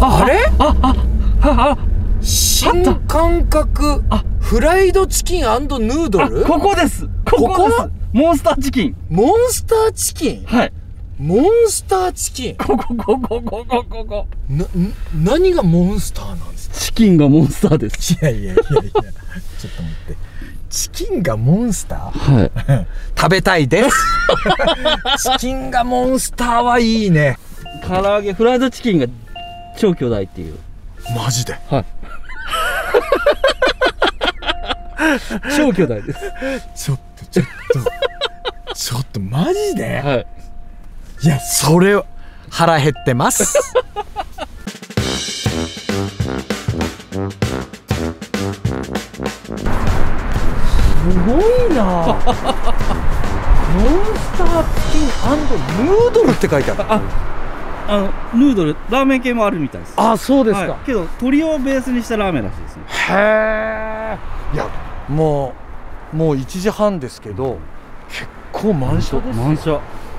あれ？新感覚フライドチキン&ヌードル？ ここです。ここです。モンスターチキン。 モンスターチキン？ はい。 モンスターチキン。ここ。何がモンスターなんですか？ チキンがモンスターです。 いや、ちょっと待って。チキンがモンスター？はい。食べたいです。チキンがモンスターはいいね。 唐揚げ、フライドチキンが超巨大っていう。 マジで？ はい。超巨大です。 ちょっとマジで？ はい。 いや、それ腹減ってます。すごいな。モンスターチキン&ヌードルって書いてある。 ヌードル、ラーメン系もあるみたいです。 あ、そうですか。 けど鶏をベースにしたラーメンらしいですね。 へえ。いや、もう1時半ですけど、結構満車です。 満車。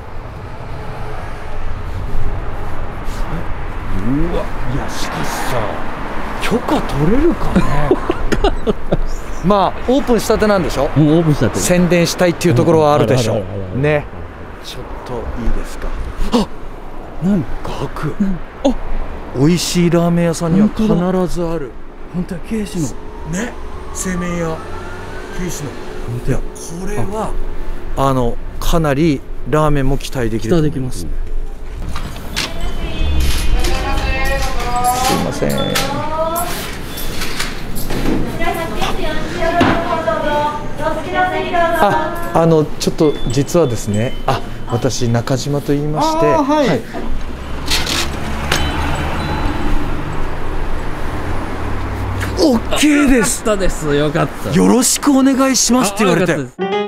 うわ、いや、しかしさ、許可取れるかね。まあオープンしたてなんでしょ。 オープンしたて。 宣伝したいっていうところはあるでしょうね。ちょっといいですか。あ、 何？ ガク。あ、美味しいラーメン屋さんには必ずある。 本当は慶子のね、製麺屋慶子の。いや、これはかなりラーメンも期待できると思います。 期待できますね。 すいません。ちょっと実はですね、私中島と言いまして、はい。オッケーです。 よかったです。よかった。 よろしくお願いしますって言われて。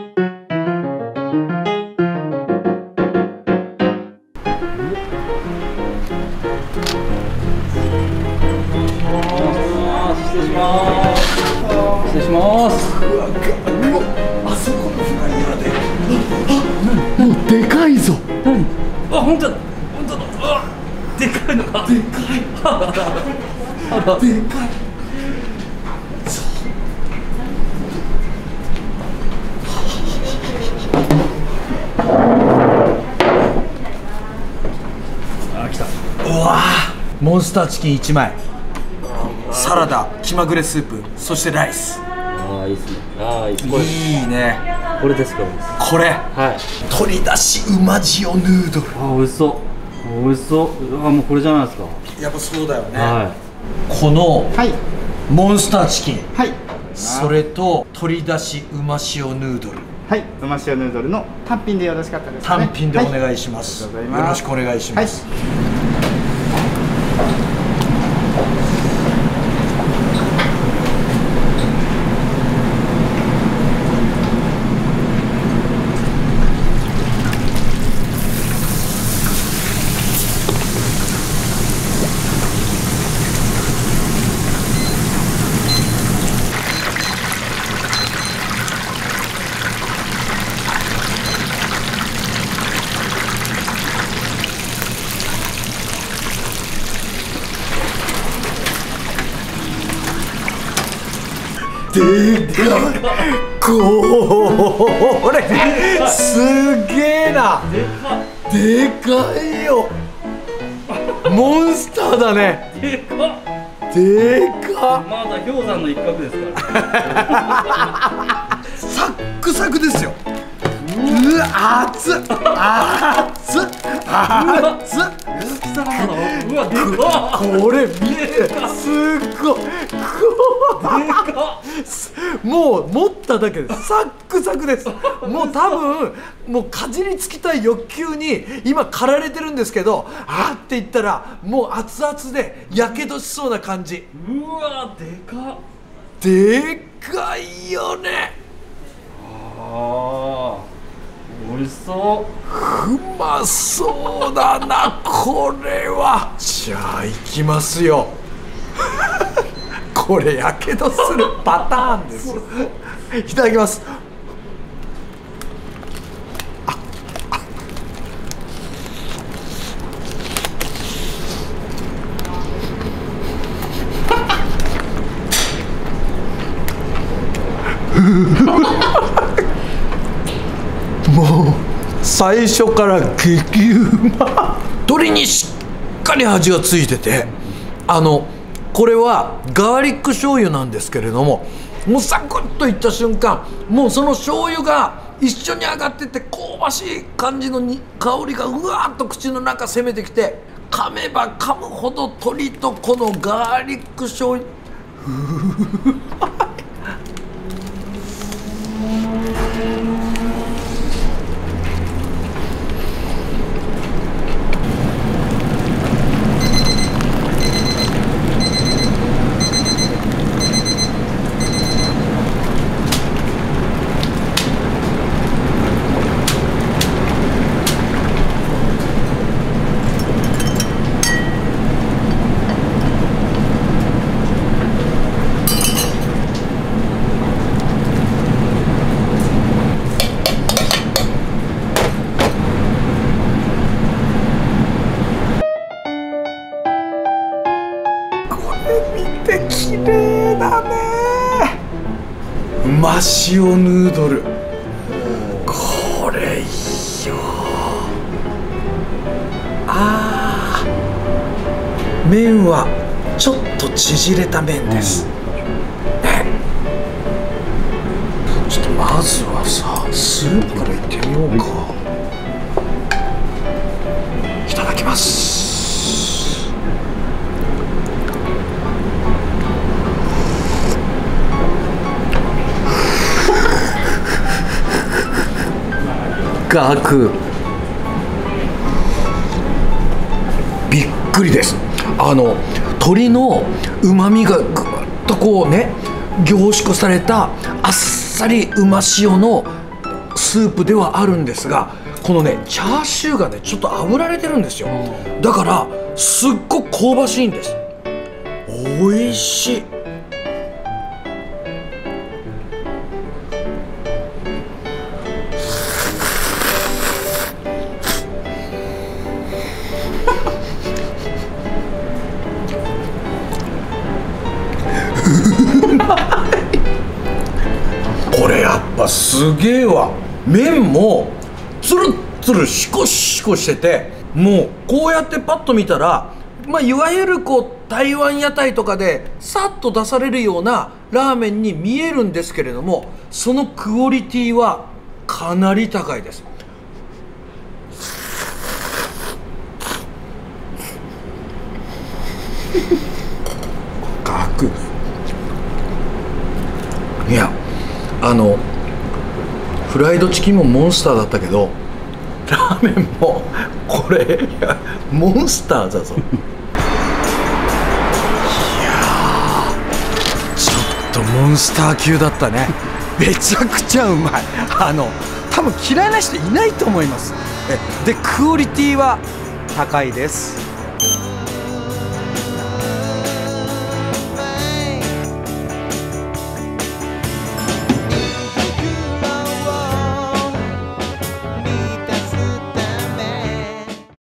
失礼します。 あそこのフライヤーで。もうでかいぞ。 何？本当だ。でかいのか。 でかい。でかい。 来た。 うわー、モンスターチキン1枚、サラダ、気まぐれスープ、そしてライス。 いいですね。いいです。 いいね。 これです。これです。 これ、 はい。 鶏だしうま塩ヌードル。 美味しそう。美味しそう。もうこれじゃないですか。 やっぱそうだよね。 はい。 このモンスターチキン。 はい。 それと鶏だしうま塩ヌードル。 はい。うま塩ヌードルの単品でよろしかったですかね。 単品でお願いします。よろしくお願いします。でかい。これすげえな。でかいよ。モンスターだね。 でかっ。 でかっ。 まだ氷山の一角ですから。 サックサクですよ。うわ、熱っ熱っ熱っ。 うわ、でかっ。 これ見て、すっごい。もう持っただけでサックサクです。もう多分もうかじりつきたい欲求に今駆られてるんですけど、って言ったらもう熱々でやけどしそうな感じ。 うわ、でかっ。 でかいよね。 美味しそう。 うまそうだな、これは。じゃあ行きますよ。これやけどするパターンですよ。いただきます。 最初から激うま。鶏にしっかり味がついてて、これはガーリック醤油なんですけれども、もうサクッといった瞬間、もうその醤油が一緒に上がってて、香ばしい感じの香りがうわーっと口の中攻めてきて、噛めば噛むほど鶏とこのガーリック醤油綺麗だね。真塩ヌードル、これいいよ。麺はちょっと縮れた麺です、ね。ちょっとまずはさ、スープからいってみようか。いただきます。ガクびっくりです。鶏のうまみがぐっとこうね、凝縮されたあっさりうま塩のスープではあるんですが、このねチャーシューがねちょっと炙られてるんですよ。だからすっごく香ばしいんです。おいしい。これやっぱすげえわ。麺もつるっつるシコシコしてて、もうこうやってパッと見たら、いわゆる台湾屋台とかでさっと出されるようなラーメンに見えるんですけれども、そのクオリティはかなり高いです。ガク。いや、フライドチキンもモンスターだったけど、ラーメンもこれモンスターだぞ。いやー、ちょっとモンスター級だったね。めちゃくちゃうまい。多分嫌いな人いないと思います。でクオリティは高いです。